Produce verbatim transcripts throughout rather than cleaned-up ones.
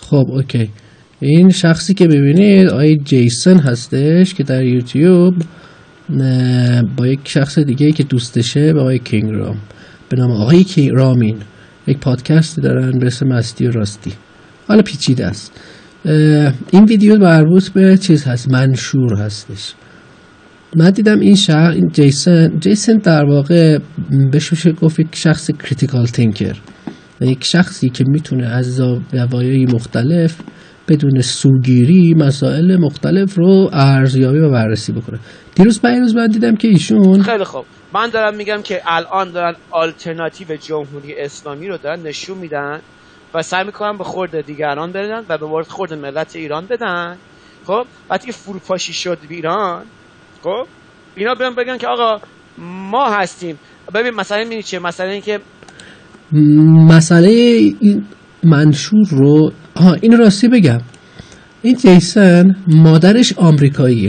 خب اوکی، این شخصی که ببینید آقای جیسون هستش که در یوتیوب با یک شخص دیگه که دوستشه به آقای کینگ رام به نام آقای کینگ رامین یک پادکست دارن به اسم مستی و راستی. حالا پیچیده است. این ویدیو مربوط به چیز هست، منشور هستش. من دیدم این شخص این جیسون جیسون در واقع بهش میشه گفت یک شخص کریتیکال تینکر، یک شخصی که میتونه از زوایای مختلف بدون سوگیری مسائل مختلف رو ارزیابی و بررسی بکنه. دیروز پیروز من دیدم که ایشون خیلی خوب، من دارم میگم که الان دارن آلترناتیو جمهوری اسلامی رو دارن نشون میدن و سعی میکنن به خورد دیگران بدن و به مورد خورد ملت ایران بدن. خب وقتی که فروپاشی شد ایران، خب اینا بیان بگن که آقا ما هستیم. ببین مثلا میبینی چیه؟ مثلا اینکه مسئله این منشور رو ها این راستی بگم، این جیسون مادرش آمریکاییه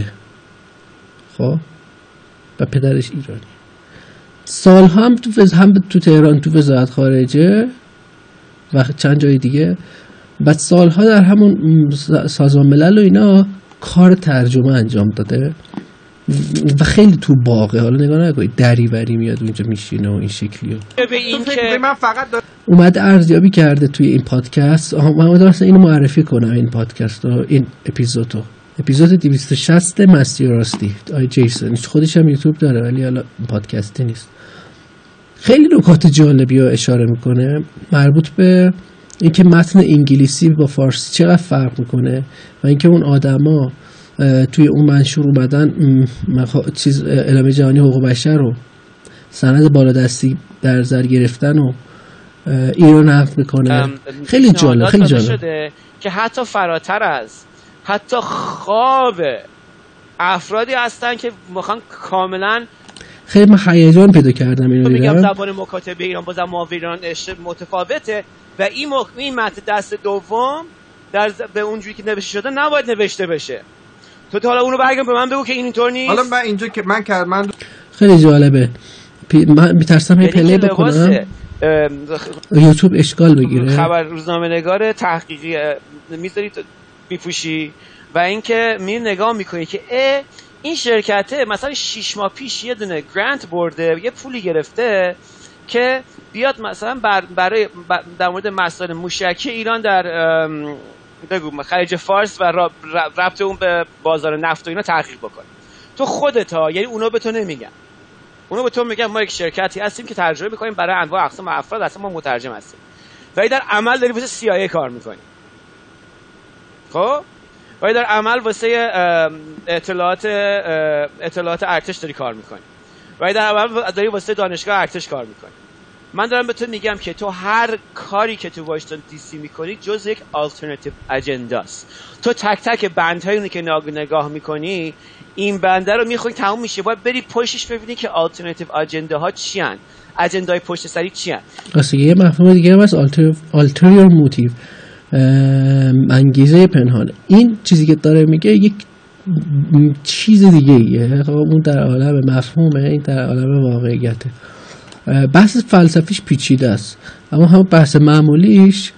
خب و پدرش ایرانی. سال هم تو وز... هم تو تهران تو وزارت خارجه و چند جای دیگه، بعد سالها در همون سازمان ملل و اینا کار ترجمه انجام داده و خیلی تو باقه. حالا نگاه نکنید دری بری میاد اونجا میشینه و این شکلیه. به این که من فقط دار... اومده ارزیابی کرده توی این پادکست. من اومدم اصلا اینو معرفی کنم، این پادکست رو، این اپیزودو اپیزود دویست و شصت مستی و راستی آی جیسون. خودش هم یوتیوب داره ولی حالا پادکستی نیست. خیلی نکات جالبی رو اشاره میکنه مربوط به اینکه متن انگلیسی با فارسی چقدر فرق میکنه و اینکه اون آدما توی اون منشور اومدن چیز اعلامیه جهانی حقوق بشر رو سند بالادستی در نظر گرفتن و ایران نقد میکنه. خیلی جالب، خیلی جالب شده که حتی فراتر از حتی خواب افرادی هستن که میخوان کاملا خیلی من هیجان پیدا کردم اینو دیدم. میگم زبان مکاتبه ایران با زبان ایران متفاوته و این مک... این متن دست دوم در ز... به اونجوری که نوشته شده نباید نوشته بشه. تو تا حالا اونو برگم به من بگو که این اینطور نیست. حالا من اینجا که من کردم من خیلی جالبه. پی... من میترسم هی پلی بکنم یوتیوب اشکال بگیره. خبر روزنامه‌نگار تحقیقی میذاری تو میپوشی و اینکه می نگاه میکنی که اه این شرکته مثلا شش ماه پیش یه دونه گرانت برده، یه پولی گرفته که بیاد مثلا بر برای در مورد مسائل موشکی ایران در بگو خلیج فارس و ربط اون به بازار نفت و اینا تحقیق بکنه. تو خودت ها، یعنی اونا به تو نمیگن، اونا به تو میگن ما یک شرکتی هستیم که ترجمه میکنیم برای انواع اقسام افراد، اصلا ما مترجم هستیم ولی در عمل داری واسه سی آی ای کار میکنی. خب ولی در عمل واسه اطلاعات اطلاعات ارتش داری کار میکنی ولی در عمل داری واسه دانشگاه ارتش کار میکنی. من دارم به تو میگم که تو هر کاری که تو واشنگتن دی سی میکنی جز یک آلترناتیو اجندا است. تو تک تک بندهایی که نگاه میکنی این بنده رو میخونی تموم میشه، باید بری پشتش ببینی که آلترناتیو اجندا ها چی ان، اجندای پشت سری چی ان. اصلا یه مفهوم دیگه هم هست آلتریور موتیو، انگیزه پنهان. این چیزی که داره میگه یک چیز دیگه ایه. اون در عالم مفهومه، این در عالم واقعیته. بحث فلسفیش پیچیده است اما هم بحث معمولیش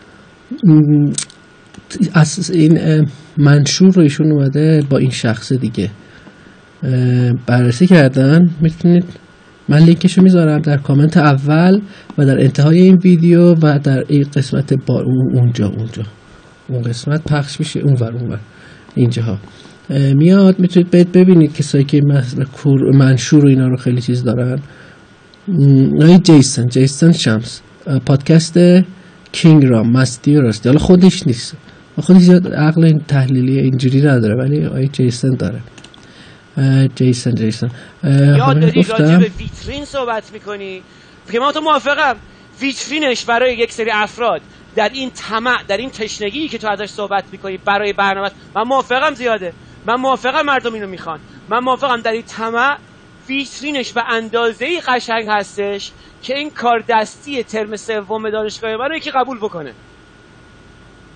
از این منشور رو ایشون اومده با این شخص دیگه بررسی کردن. میتونید من لینکشو میذارم در کامنت اول و در انتهای این ویدیو و در این قسمت با اونجا اونجا اون قسمت پخش میشه اونور اونور اینجاها میاد. میتونید ببینید کسایی که منشور و اینا رو خیلی چیز دارن. آقای جیسون جیسون شمس پادکست کینگ رام مستی و راستی. حالا خودش نیست، خودش عقل این تحلیلی اینجوری نداره ولی آقای جیسون داره. جیسون جیسون یاد داری راجع به ویترین صحبت میکنی که من تو موافقم ویترینش برای یک سری افراد در این طمع در این تشنگی که تو ازش صحبت میکنی برای برنامه، من موافقم زیاده، من موافقم مردم اینو میخوان، من موافقم در این طمع ویترینش به اندازه‌ای قشنگ هستش که این کار دستی ترم سوم دانشگاه من رو یکی قبول بکنه.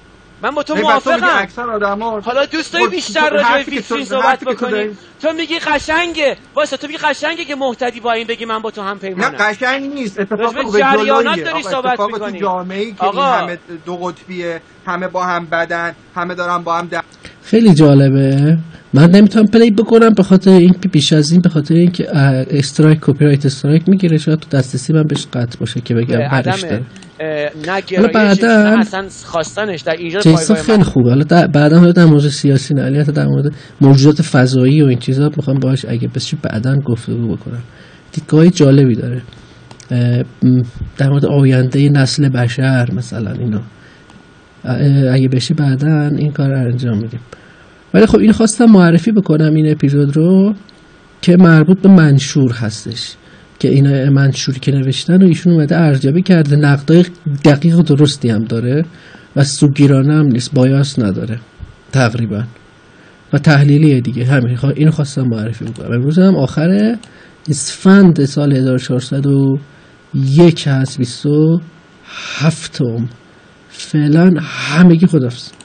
من با تو موافقم. اکثر آدما حالا دوست داری بیشتر راجع به ویترین صحبت بکنیم؟ تو میگی قشنگه، واسه تو میگی قشنگه که محتدی با این بگی من با تو هم پیمانم. نه قشنگ نیست، اتفاق به جریانات داری صحبت میکنی. جامعه‌ای که این همه دو قطبیه، همه با هم بدن، همه دارن با هم در... خیلی جالبه. من نمیتونم پلی بکنم به خاطر این بیش از این، به خاطر اینکه استرایک کپی رایت استرایک میگیره، شاید تو دسترسی من بهش قطع باشه که بگم برش داره. نه گرایش نه اصلا خواستنش در ایجاد پایگاه خیلی خوبه. حالا بعدا حالا در مورد سیاسی نه، البته در مورد موجودات فضایی و این چیزا میخوام باهاش اگه بشه بعدا گفتگو بکنم. دیدگاه جالبی داره در مورد آینده نسل بشر مثلا اینا. اگه بشه بعدا این کار رو انجام میدیم. ولی خب این خواستم معرفی بکنم این اپیزود رو که مربوط به منشور هستش، که اینا منشوری که نوشتن و ایشون اومده ارزیابی کرده، نقدای دقیق و درستی هم داره و سوگیرانه هم نیست، بایاس نداره تقریبا و تحلیلیه دیگه. همین اینو خواستم معرفی بکنم. امروز هم آخر اسفند سال هزار و چهارصد و یک هست، بیست و هفتم. فعلا همگی خداحافظ.